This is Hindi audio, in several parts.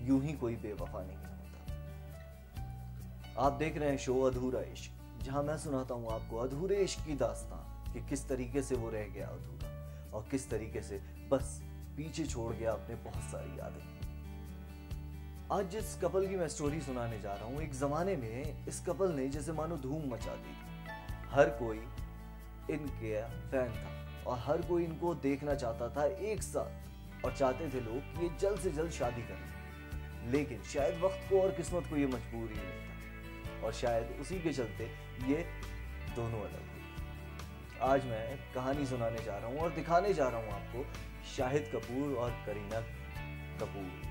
यूं ही कोई बेवफा नहीं होता। आप देख रहे हैं शो अधूरा इश्क, जहां मैं सुनाता हूं आपको अधूरे इश्क की दास्तान कि किस तरीके से वो रह गया अधूरा और किस तरीके से बस पीछे छोड़ गया अपने बहुत सारी यादें। आज जिस कपल की मैं स्टोरी सुनाने जा रहा हूं, एक जमाने में इस कपल ने जैसे मानो धूम मचा दी थी। हर कोई इनके फैन था और हर कोई इनको देखना चाहता था एक साथ, और चाहते थे लोग कि ये जल्द से जल्द शादी करें। लेकिन शायद वक्त को और किस्मत को ये मजबूर ही नहीं था, और शायद उसी के चलते ये दोनों अलग हुए। आज मैं कहानी सुनाने जा रहा हूं और दिखाने जा रहा हूं आपको शाहिद कपूर और करीना कपूर।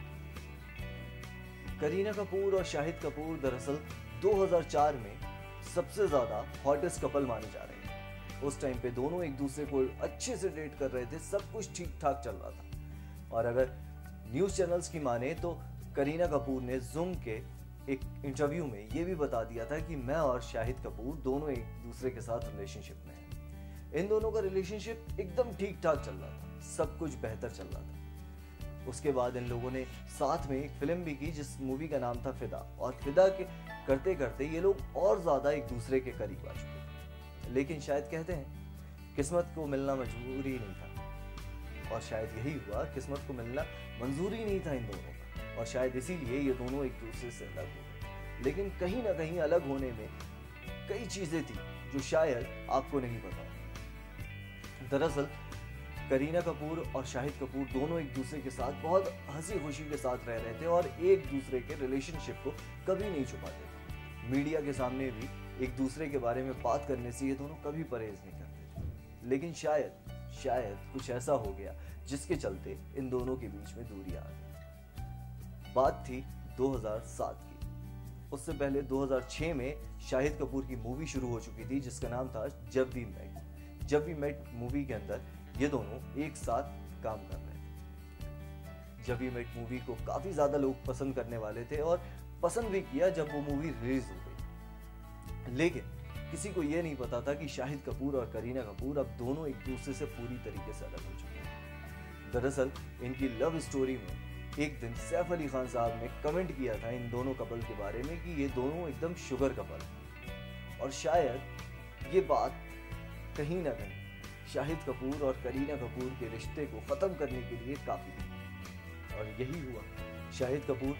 करीना कपूर और शाहिद कपूर दरअसल 2004 में सबसे ज्यादा हॉटेस्ट कपल माने जा रहे हैं। उस टाइम पे दोनों एक दूसरे को अच्छे से डेट कर रहे थे, सब कुछ ठीक ठाक चल रहा था। और अगर न्यूज चैनल्स की माने तो करीना कपूर ने ज़ूम के एक इंटरव्यू में ये भी बता दिया था कि मैं और शाहिद कपूर दोनों एक दूसरे के साथ रिलेशनशिप में हैं। इन दोनों का रिलेशनशिप एकदम ठीक ठाक चल रहा था, सब कुछ बेहतर चल रहा था। उसके बाद इन लोगों ने साथ में एक फिल्म भी की जिस मूवी का नाम था फिदा, और फिदा के करते करते ये लोग और ज्यादा एक दूसरे के करीब आ चुके। लेकिन शायद कहते हैं किस्मत को मिलना मजबूरी नहीं था, और शायद यही हुआ, किस्मत को मिलना मंजूर ही नहीं था इन दोनों का, और शायद इसीलिए ये दोनों एक दूसरे से अलग हो गए। लेकिन कहीं ना कहीं अलग होने में कई चीजें थी जो शायद आपको नहीं पता। दरअसल करीना कपूर और शाहिद कपूर दोनों एक दूसरे के साथ बहुत हंसी खुशी के साथ रह रहे थे और एक दूसरे के रिलेशनशिप को कभी नहीं छुपाते थे। मीडिया के सामने भी एक दूसरे के बारे में बात करने से ये दोनों कभी परहेज नहीं करते थे। लेकिन शायद कुछ ऐसा हो गया जिसके चलते इन दोनों के बीच में दूरी आ गई। बात थी 2007 की। उससे पहले 2006 में शाहिद कपूर की मूवी शुरू हो चुकी थी जिसका नाम था Jab We Met. Jab We Met movie के अंदर ये दोनों एक साथ काम कर रहे थे। जब वी मेट मूवी को काफी ज्यादा लोग पसंद करने वाले थे और पसंद भी किया जब वो मूवी रिलीज हो गई। लेकिन किसी को यह नहीं पता था कि शाहिद कपूर और करीना कपूर अब दोनों एक दूसरे से पूरी तरीके से अलग हो चुके हैं। दरअसल इनकी लव स्टोरी में एक दिन सैफ अली खान साहब ने कमेंट किया था इन दोनों कपल के बारे में कि ये दोनों एकदम शुगर कपल हैं। और शायद ये बात कहीं ना कहीं शाहिद कपूर और करीना कपूर के रिश्ते को खत्म करने के लिए काफी थी, और यही हुआ। शाहिद कपूर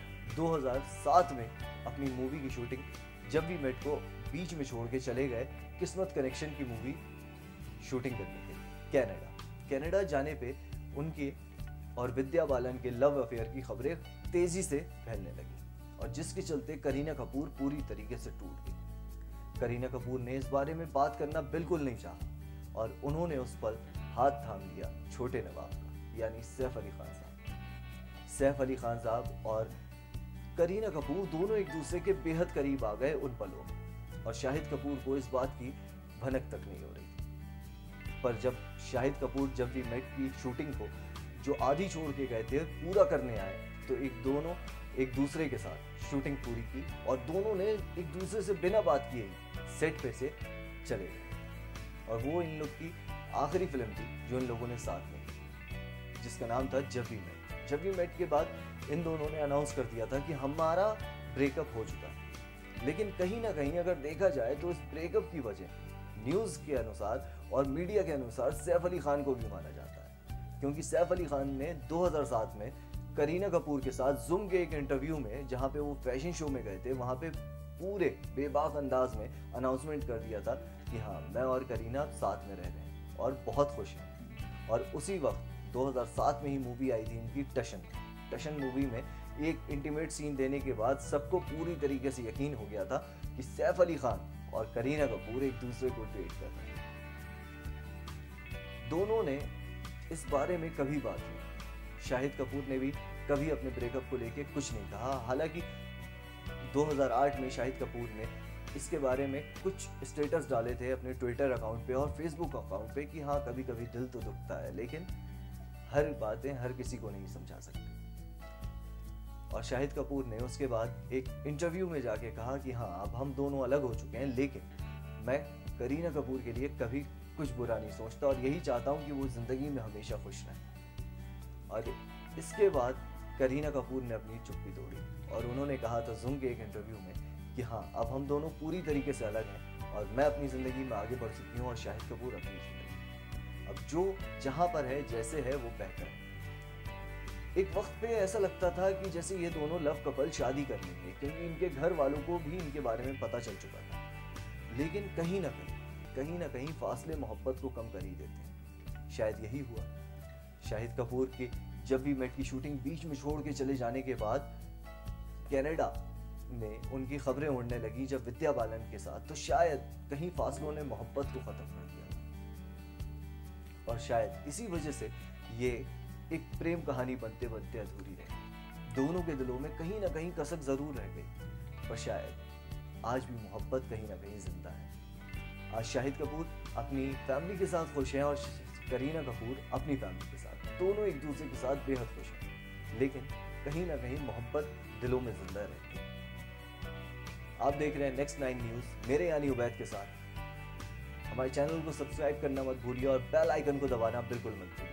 2007 में अपनी मूवी की शूटिंग जब वी मेट को बीच में छोड़ के चले गए किस्मत कनेक्शन की मूवी शूटिंग करने के लिए कनाडा जाने पे उनके और विद्या बालन के लव अफेयर की खबरें तेजी से फैलने लगी, और जिसके चलते करीना कपूर पूरी तरीके से टूट गई। करीना कपूर ने इस बारे में बात करना बिल्कुल नहीं चाहा, और उन्होंने उस पर हाथ थाम लिया छोटे नवाब का, यानी सैफ अली खान साहब। सैफ अली खान साहब और करीना कपूर दोनों एक दूसरे के बेहद करीब आ गए उन पलों में, और शाहिद कपूर को इस बात की भनक तक नहीं हो रही थी। पर जब शाहिद कपूर जब वी मेट की शूटिंग को जो आधी छोड़ के गए थे पूरा करने आए, तो दोनों एक दूसरे के साथ शूटिंग पूरी की, और दोनों ने एक दूसरे से बिना बात किए ही सेट पे से चले गए। और वो इन लोग की आखिरी फिल्म थी जो इन लोगों ने साथ में की, जिसका नाम था Jab We Met. Jab We Met के बाद इन दोनों ने अनाउंस कर दिया था कि हमारा ब्रेकअप हो चुका है। लेकिन कहीं ना कहीं अगर देखा जाए तो इस ब्रेकअप की वजह न्यूज़ के अनुसार और मीडिया के अनुसार सैफ अली खान को भी माना जाता है, क्योंकि सैफ अली खान ने 2007 में करीना कपूर के साथ ज़ूम के एक इंटरव्यू में, जहाँ पे वो फैशन शो में गए थे, वहाँ पे पूरे बेबाक अंदाज में अनाउंसमेंट कर दिया था कि हाँ, मैं और करीना साथ में रह रहे हैं और बहुत खुश हैं। और उसी वक्त 2007 में ही मूवी आई थी इनकी टशन मूवी में एक इंटीमेट सीन देने के बाद सबको पूरी तरीके से यकीन हो गया था कि सैफ अली खान और करीना कपूर एक दूसरे को डेट कर रहे हैं। दोनों ने इस बारे में कभी बात नहीं। शाहिद कपूर ने भी कभी अपने ब्रेकअप को लेके कुछ नहीं कहा। हालांकि 2008 में शाहिद कपूर ने इसके बारे में कुछ स्टेटस डाले थे अपने ट्विटर अकाउंट पे और फेसबुक अकाउंट पे कि हाँ, कभी कभी दिल तो दुखता है, लेकिन हर बातें हर किसी को नहीं समझा सकती। और शाहिद कपूर ने उसके बाद एक इंटरव्यू में जाके कहा कि हाँ, अब हम दोनों अलग हो चुके हैं, लेकिन मैं करीना कपूर के लिए कभी कुछ बुरा नहीं सोचता और यही चाहता हूँ कि वो जिंदगी में हमेशा खुश रहे। और इसके बाद करीना कपूर ने अपनी चुप्पी तोड़ी और उन्होंने कहा था ज़ूम के एक इंटरव्यू में कि हाँ, अब हम दोनों पूरी तरीके से अलग हैं और मैं अपनी ज़िंदगी में आगे बढ़ चुकी हूँ और शाहिद कपूर अपनी ज़िंदगी। अब जो जहाँ पर है, जैसे है, वो बेहतर है। एक वक्त पे ऐसा लगता था कि जैसे ये दोनों लव कपल शादी कर लेंगे, क्योंकि इनके घर वालों को भी इनके बारे में पता चल चुका था। लेकिन कहीं ना कहीं फासले मोहब्बत को कम कर ही देते हैं। शायद यही हुआ। शाहिद कपूर की जब भी मेट की शूटिंग बीच में छोड़ के चले जाने के बाद कनाडा में उनकी खबरें उड़ने लगी जब विद्या बालन के साथ, तो शायद कहीं फासलों ने मोहब्बत को खत्म कर दिया और शायद इसी वजह से ये एक प्रेम कहानी बनते बनते अधूरी रही। दोनों के दिलों में कहीं ना कहीं कसक जरूर रह गई, पर शायद आज भी मोहब्बत कहीं ना कहीं जिंदा है। आज शाहिद कपूर अपनी फैमिली के साथ खुश हैं और करीना कपूर अपनी फैमिली के साथ, दोनों एक दूसरे के साथ बेहद खुश हैं। लेकिन कहीं ना कहीं मोहब्बत दिलों में जिंदा रहती है। आप देख रहे हैं नेक्स्ट 9 न्यूज़ मेरे यानी उबैद के साथ। हमारे चैनल को सब्सक्राइब करना मत भूलिए और बेल आइकन को दबाना बिल्कुल मत भूलिए।